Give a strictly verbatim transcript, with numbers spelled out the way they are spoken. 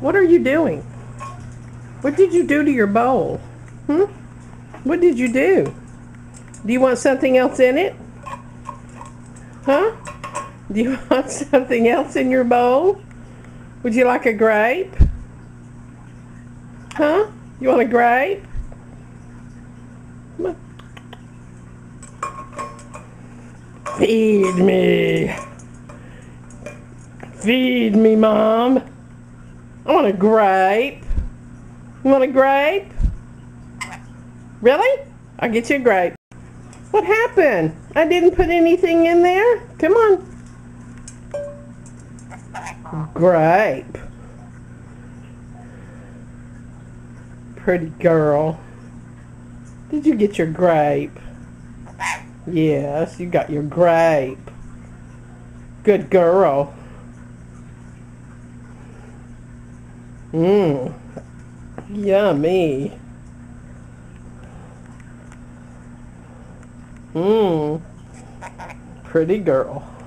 What are you doing? What did you do to your bowl? Hmm? What did you do? Do you want something else in it? Huh? Do you want something else in your bowl? Would you like a grape? Huh? You want a grape? Come on. Feed me. Feed me, Mom. I want a grape. You want a grape? Really? I'll get you a grape. What happened? I didn't put anything in there. Come on. Grape. Pretty girl. Did you get your grape? Yes, you got your grape. Good girl. Mmm. Yummy. Mmm. Pretty girl.